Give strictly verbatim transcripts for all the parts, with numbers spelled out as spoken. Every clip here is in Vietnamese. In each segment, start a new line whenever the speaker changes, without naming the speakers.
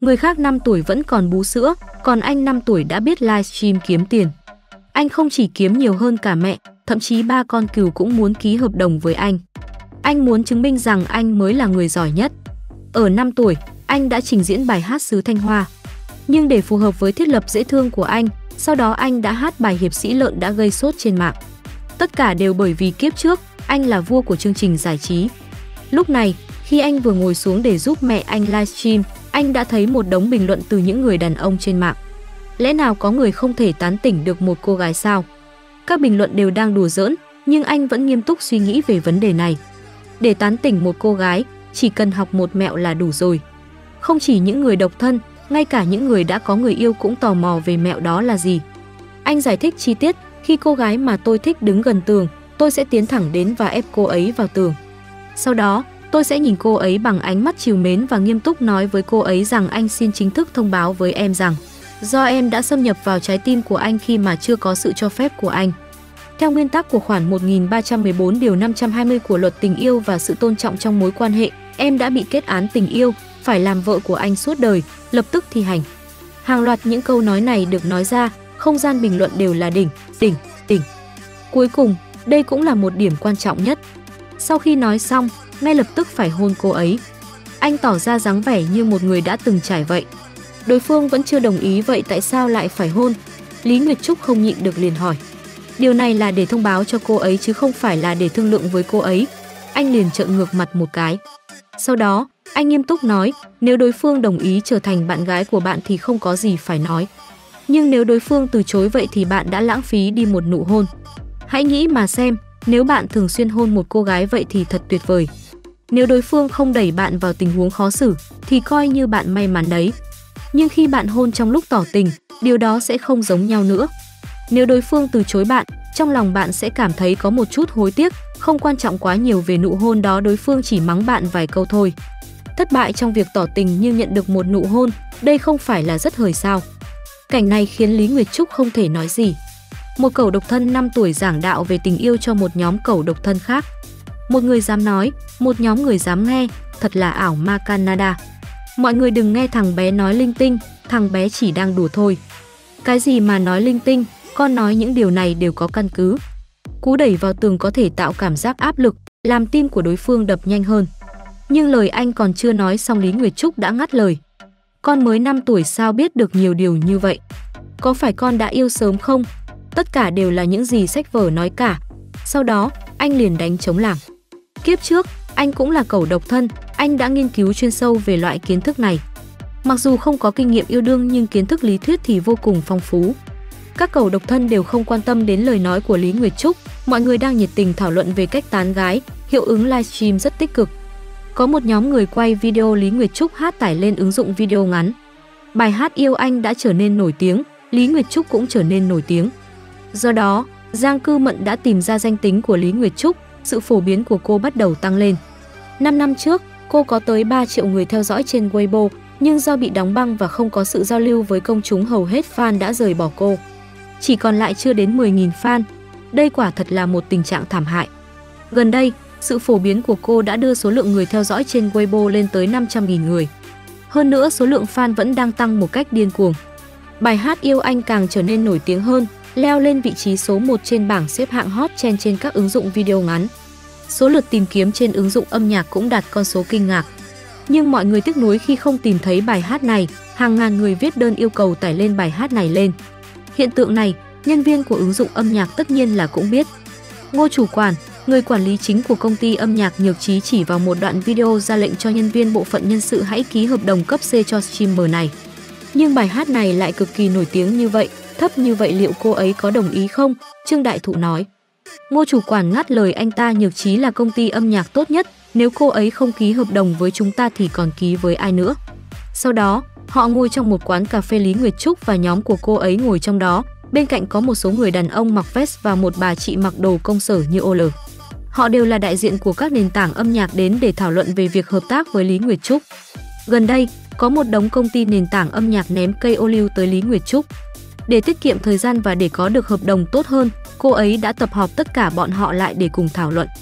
Người khác năm tuổi vẫn còn bú sữa, còn anh năm tuổi đã biết livestream kiếm tiền. Anh không chỉ kiếm nhiều hơn cả mẹ, thậm chí ba con cừu cũng muốn ký hợp đồng với anh. Anh muốn chứng minh rằng anh mới là người giỏi nhất. Ở năm tuổi, anh đã trình diễn bài hát xứ Thanh Hoa. Nhưng để phù hợp với thiết lập dễ thương của anh, sau đó anh đã hát bài Hiệp sĩ lợn đã gây sốt trên mạng. Tất cả đều bởi vì kiếp trước, anh là vua của chương trình giải trí. Lúc này, khi anh vừa ngồi xuống để giúp mẹ anh livestream, anh đã thấy một đống bình luận từ những người đàn ông trên mạng. Lẽ nào có người không thể tán tỉnh được một cô gái sao? Các bình luận đều đang đùa giỡn, nhưng anh vẫn nghiêm túc suy nghĩ về vấn đề này. Để tán tỉnh một cô gái, chỉ cần học một mẹo là đủ rồi. Không chỉ những người độc thân, ngay cả những người đã có người yêu cũng tò mò về mẹo đó là gì. Anh giải thích chi tiết, khi cô gái mà tôi thích đứng gần tường, tôi sẽ tiến thẳng đến và ép cô ấy vào tường. Sau đó, tôi sẽ nhìn cô ấy bằng ánh mắt trìu mến và nghiêm túc nói với cô ấy rằng anh xin chính thức thông báo với em rằng do em đã xâm nhập vào trái tim của anh khi mà chưa có sự cho phép của anh. Theo nguyên tắc của khoản một nghìn ba trăm mười bốn điều năm trăm hai mươi của luật tình yêu và sự tôn trọng trong mối quan hệ, em đã bị kết án tình yêu, phải làm vợ của anh suốt đời, lập tức thi hành. Hàng loạt những câu nói này được nói ra, không gian bình luận đều là đỉnh, đỉnh, đỉnh. Cuối cùng, đây cũng là một điểm quan trọng nhất. Sau khi nói xong, ngay lập tức phải hôn cô ấy. Anh tỏ ra dáng vẻ như một người đã từng trải vậy. Đối phương vẫn chưa đồng ý, vậy tại sao lại phải hôn? Lý Nguyệt Trúc không nhịn được liền hỏi. Điều này là để thông báo cho cô ấy chứ không phải là để thương lượng với cô ấy. Anh liền trợn ngược mặt một cái. Sau đó, anh nghiêm túc nói, nếu đối phương đồng ý trở thành bạn gái của bạn thì không có gì phải nói. Nhưng nếu đối phương từ chối vậy thì bạn đã lãng phí đi một nụ hôn. Hãy nghĩ mà xem, nếu bạn thường xuyên hôn một cô gái vậy thì thật tuyệt vời. Nếu đối phương không đẩy bạn vào tình huống khó xử thì coi như bạn may mắn đấy. Nhưng khi bạn hôn trong lúc tỏ tình, điều đó sẽ không giống nhau nữa. Nếu đối phương từ chối bạn, trong lòng bạn sẽ cảm thấy có một chút hối tiếc, không quan trọng quá nhiều về nụ hôn đó, đối phương chỉ mắng bạn vài câu thôi. Thất bại trong việc tỏ tình nhưng nhận được một nụ hôn, đây không phải là rất hời sao? Cảnh này khiến Lý Nguyệt Trúc không thể nói gì. Một cẩu độc thân năm tuổi giảng đạo về tình yêu cho một nhóm cẩu độc thân khác. Một người dám nói, một nhóm người dám nghe, thật là ảo ma Canada. Mọi người đừng nghe thằng bé nói linh tinh, thằng bé chỉ đang đùa thôi. Cái gì mà nói linh tinh, con nói những điều này đều có căn cứ. Cú đẩy vào tường có thể tạo cảm giác áp lực, làm tim của đối phương đập nhanh hơn. Nhưng lời anh còn chưa nói xong Lý Nguyệt Trúc đã ngắt lời. Con mới năm tuổi sao biết được nhiều điều như vậy? Có phải con đã yêu sớm không? Tất cả đều là những gì sách vở nói cả. Sau đó, anh liền đánh trống lảng. Kiếp trước, anh cũng là cẩu độc thân, anh đã nghiên cứu chuyên sâu về loại kiến thức này. Mặc dù không có kinh nghiệm yêu đương nhưng kiến thức lý thuyết thì vô cùng phong phú. Các cẩu độc thân đều không quan tâm đến lời nói của Lý Nguyệt Trúc, mọi người đang nhiệt tình thảo luận về cách tán gái, hiệu ứng livestream rất tích cực. Có một nhóm người quay video Lý Nguyệt Trúc hát tải lên ứng dụng video ngắn. Bài hát Yêu Anh đã trở nên nổi tiếng, Lý Nguyệt Trúc cũng trở nên nổi tiếng. Do đó, Giang Cư Mận đã tìm ra danh tính của Lý Nguyệt Trúc, sự phổ biến của cô bắt đầu tăng lên. năm năm trước, cô có tới ba triệu người theo dõi trên Weibo, nhưng do bị đóng băng và không có sự giao lưu với công chúng hầu hết fan đã rời bỏ cô. Chỉ còn lại chưa đến mười nghìn fan. Đây quả thật là một tình trạng thảm hại. Gần đây, sự phổ biến của cô đã đưa số lượng người theo dõi trên Weibo lên tới năm trăm nghìn người. Hơn nữa, số lượng fan vẫn đang tăng một cách điên cuồng. Bài hát Yêu Anh càng trở nên nổi tiếng hơn, leo lên vị trí số một trên bảng xếp hạng hot trend trên các ứng dụng video ngắn. Số lượt tìm kiếm trên ứng dụng âm nhạc cũng đạt con số kinh ngạc. Nhưng mọi người tiếc nuối khi không tìm thấy bài hát này, hàng ngàn người viết đơn yêu cầu tải lên bài hát này lên. Hiện tượng này, nhân viên của ứng dụng âm nhạc tất nhiên là cũng biết. Ngô chủ quản, người quản lý chính của công ty âm nhạc Nhược Trí chỉ vào một đoạn video ra lệnh cho nhân viên bộ phận nhân sự hãy ký hợp đồng cấp C cho streamer này. Nhưng bài hát này lại cực kỳ nổi tiếng như vậy, thấp như vậy liệu cô ấy có đồng ý không? Trương Đại Thụ nói. Ngô chủ quản ngắt lời anh ta, Nhược Trí là công ty âm nhạc tốt nhất, nếu cô ấy không ký hợp đồng với chúng ta thì còn ký với ai nữa. Sau đó, họ ngồi trong một quán cà phê, Lý Nguyệt Trúc và nhóm của cô ấy ngồi trong đó, bên cạnh có một số người đàn ông mặc vest và một bà chị mặc đồ công sở như ô lờ. Họ đều là đại diện của các nền tảng âm nhạc đến để thảo luận về việc hợp tác với Lý Nguyệt Trúc. Gần đây, có một đống công ty nền tảng âm nhạc ném cây ô liu tới Lý Nguyệt Trúc. Để tiết kiệm thời gian và để có được hợp đồng tốt hơn, cô ấy đã tập hợp tất cả bọn họ lại để cùng thảo luận.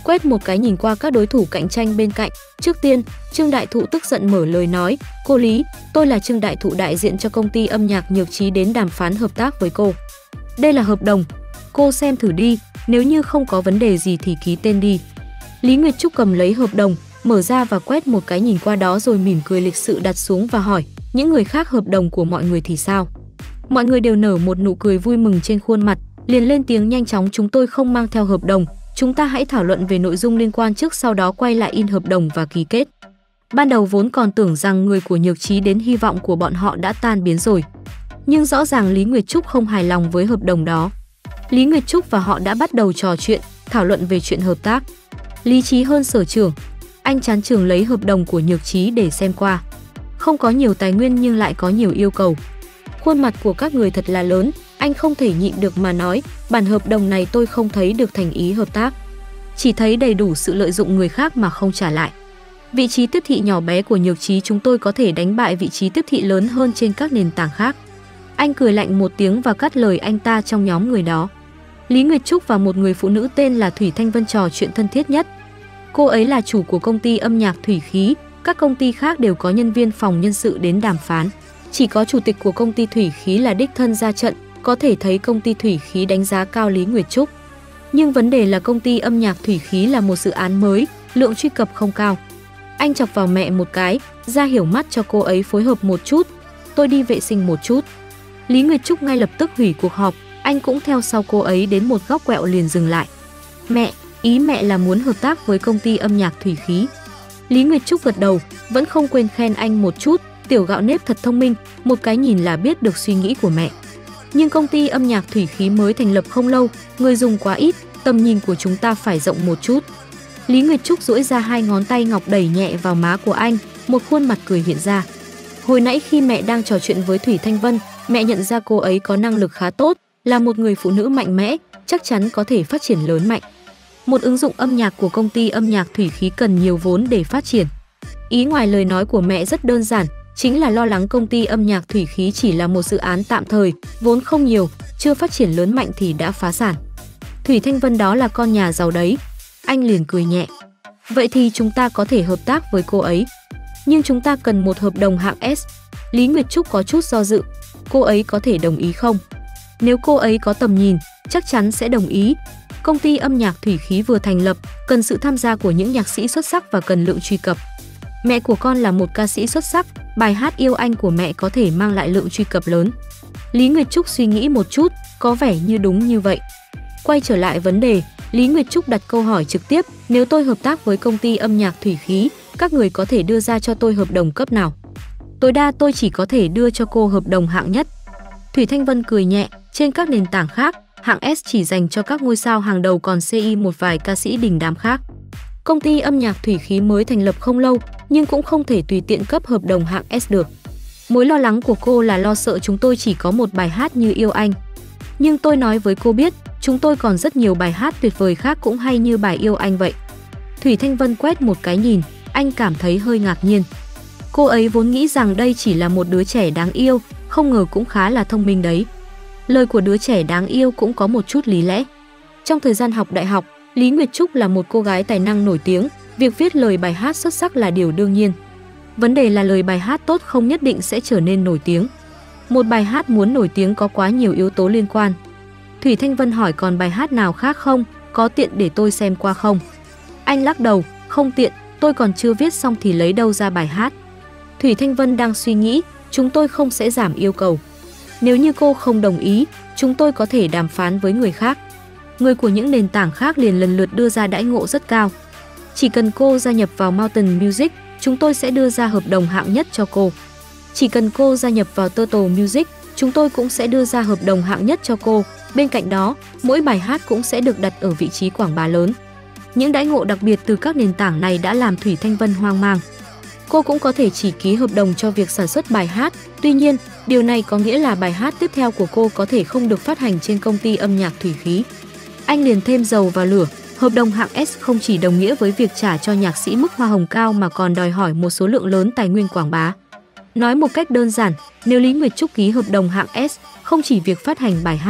Quét một cái nhìn qua các đối thủ cạnh tranh bên cạnh, trước tiên, Trương Đại Thụ tức giận mở lời nói, cô Lý, tôi là Trương Đại Thụ đại diện cho công ty âm nhạc Nhược Trí đến đàm phán hợp tác với cô. Đây là hợp đồng, cô xem thử đi, nếu như không có vấn đề gì thì ký tên đi. Lý Nguyệt Trúc cầm lấy hợp đồng, mở ra và quét một cái nhìn qua đó rồi mỉm cười lịch sự đặt xuống và hỏi, những người khác hợp đồng của mọi người thì sao? Mọi người đều nở một nụ cười vui mừng trên khuôn mặt, liền lên tiếng nhanh chóng, chúng tôi không mang theo hợp đồng, chúng ta hãy thảo luận về nội dung liên quan trước, sau đó quay lại in hợp đồng và ký kết. Ban đầu vốn còn tưởng rằng người của Nhược Trí đến hy vọng của bọn họ đã tan biến rồi. Nhưng rõ ràng Lý Nguyệt Trúc không hài lòng với hợp đồng đó. Lý Nguyệt Trúc và họ đã bắt đầu trò chuyện, thảo luận về chuyện hợp tác. Lý Trí hơn sở trưởng, anh chán trường lấy hợp đồng của Nhược Trí để xem qua. Không có nhiều tài nguyên nhưng lại có nhiều yêu cầu. Khuôn mặt của các người thật là lớn, anh không thể nhịn được mà nói, bản hợp đồng này tôi không thấy được thành ý hợp tác. Chỉ thấy đầy đủ sự lợi dụng người khác mà không trả lại. Vị trí tiếp thị nhỏ bé của Nhược Trí chúng tôi có thể đánh bại vị trí tiếp thị lớn hơn trên các nền tảng khác. Anh cười lạnh một tiếng và cắt lời anh ta trong nhóm người đó. Lý Nguyệt Trúc và một người phụ nữ tên là Thủy Thanh Vân trò chuyện thân thiết nhất. Cô ấy là chủ của công ty âm nhạc Thủy Khí, các công ty khác đều có nhân viên phòng nhân sự đến đàm phán. Chỉ có chủ tịch của công ty Thủy Khí là đích thân ra trận, có thể thấy công ty Thủy Khí đánh giá cao Lý Nguyệt Trúc. Nhưng vấn đề là công ty âm nhạc Thủy Khí là một dự án mới, lượng truy cập không cao. Anh chọc vào mẹ một cái, ra hiểu mắt cho cô ấy phối hợp một chút, tôi đi vệ sinh một chút. Lý Nguyệt Trúc ngay lập tức hủy cuộc họp, anh cũng theo sau cô ấy đến một góc quẹo liền dừng lại. Mẹ, ý mẹ là muốn hợp tác với công ty âm nhạc Thủy Khí. Lý Nguyệt Trúc gật đầu, vẫn không quên khen anh một chút, tiểu gạo nếp thật thông minh, một cái nhìn là biết được suy nghĩ của mẹ. Nhưng công ty âm nhạc Thủy Khí mới thành lập không lâu, người dùng quá ít, tầm nhìn của chúng ta phải rộng một chút. Lý Nguyệt Trúc duỗi ra hai ngón tay ngọc đẩy nhẹ vào má của anh, một khuôn mặt cười hiện ra. Hồi nãy khi mẹ đang trò chuyện với Thủy Thanh Vân, mẹ nhận ra cô ấy có năng lực khá tốt, là một người phụ nữ mạnh mẽ, chắc chắn có thể phát triển lớn mạnh. Một ứng dụng âm nhạc của công ty âm nhạc Thủy Khí cần nhiều vốn để phát triển. Ý ngoài lời nói của mẹ rất đơn giản, chính là lo lắng công ty âm nhạc Thủy Khí chỉ là một dự án tạm thời, vốn không nhiều, chưa phát triển lớn mạnh thì đã phá sản. Thủy Thanh Vân đó là con nhà giàu đấy. Anh liền cười nhẹ. Vậy thì chúng ta có thể hợp tác với cô ấy. Nhưng chúng ta cần một hợp đồng hạng S. Lý Nguyệt Trúc có chút do dự. Cô ấy có thể đồng ý không? Nếu cô ấy có tầm nhìn, chắc chắn sẽ đồng ý. Công ty âm nhạc Thủy Khí vừa thành lập, cần sự tham gia của những nhạc sĩ xuất sắc và cần lượng truy cập. Mẹ của con là một ca sĩ xuất sắc, bài hát Yêu Anh của mẹ có thể mang lại lượng truy cập lớn. Lý Nguyệt Trúc suy nghĩ một chút, có vẻ như đúng như vậy. Quay trở lại vấn đề, Lý Nguyệt Trúc đặt câu hỏi trực tiếp, nếu tôi hợp tác với công ty âm nhạc Thủy Khí, các người có thể đưa ra cho tôi hợp đồng cấp nào? Tối đa tôi chỉ có thể đưa cho cô hợp đồng hạng nhất. Thủy Thanh Vân cười nhẹ, trên các nền tảng khác, hạng S chỉ dành cho các ngôi sao hàng đầu, còn xê i một vài ca sĩ đình đám khác. Công ty âm nhạc Thủy Khí mới thành lập không lâu, nhưng cũng không thể tùy tiện cấp hợp đồng hạng S được. Mối lo lắng của cô là lo sợ chúng tôi chỉ có một bài hát như Yêu Anh. Nhưng tôi nói với cô biết, chúng tôi còn rất nhiều bài hát tuyệt vời khác cũng hay như bài Yêu Anh vậy. Thủy Thanh Vân quét một cái nhìn, anh cảm thấy hơi ngạc nhiên. Cô ấy vốn nghĩ rằng đây chỉ là một đứa trẻ đáng yêu, không ngờ cũng khá là thông minh đấy. Lời của đứa trẻ đáng yêu cũng có một chút lý lẽ. Trong thời gian học đại học, Lý Nguyệt Trúc là một cô gái tài năng nổi tiếng, việc viết lời bài hát xuất sắc là điều đương nhiên. Vấn đề là lời bài hát tốt không nhất định sẽ trở nên nổi tiếng. Một bài hát muốn nổi tiếng có quá nhiều yếu tố liên quan. Thủy Thanh Vân hỏi còn bài hát nào khác không, có tiện để tôi xem qua không? Anh lắc đầu, không tiện, tôi còn chưa viết xong thì lấy đâu ra bài hát. Thủy Thanh Vân đang suy nghĩ, chúng tôi không sẽ giảm yêu cầu. Nếu như cô không đồng ý, chúng tôi có thể đàm phán với người khác. Người của những nền tảng khác liền lần lượt đưa ra đãi ngộ rất cao. Chỉ cần cô gia nhập vào Mountain Music, chúng tôi sẽ đưa ra hợp đồng hạng nhất cho cô. Chỉ cần cô gia nhập vào Total Music, chúng tôi cũng sẽ đưa ra hợp đồng hạng nhất cho cô. Bên cạnh đó, mỗi bài hát cũng sẽ được đặt ở vị trí quảng bá lớn. Những đãi ngộ đặc biệt từ các nền tảng này đã làm Thủy Thanh Vân hoang mang. Cô cũng có thể chỉ ký hợp đồng cho việc sản xuất bài hát, tuy nhiên, điều này có nghĩa là bài hát tiếp theo của cô có thể không được phát hành trên công ty âm nhạc Thủy Khí. Anh liền thêm dầu vào lửa, hợp đồng hạng S không chỉ đồng nghĩa với việc trả cho nhạc sĩ mức hoa hồng cao mà còn đòi hỏi một số lượng lớn tài nguyên quảng bá. Nói một cách đơn giản, nếu Lý Nguyệt Trúc ký hợp đồng hạng S, không chỉ việc phát hành bài hát,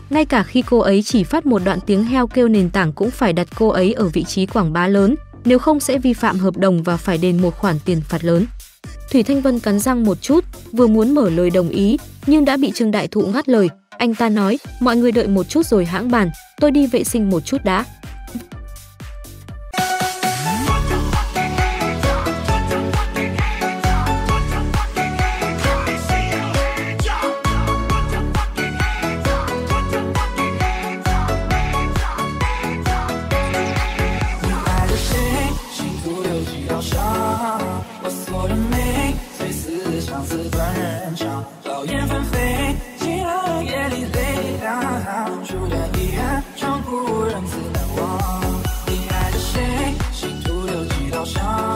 Ngay cả khi cô ấy chỉ phát một đoạn tiếng heo kêu, nền tảng cũng phải đặt cô ấy ở vị trí quảng bá lớn, nếu không sẽ vi phạm hợp đồng và phải đền một khoản tiền phạt lớn. Thủy Thanh Vân cắn răng một chút, vừa muốn mở lời đồng ý, nhưng đã bị Trương Đại Thụ ngắt lời. Anh ta nói, mọi người đợi một chút rồi hãng bàn, tôi đi vệ sinh một chút đã.
我所的美，随时像是断人肠，劳燕分飞。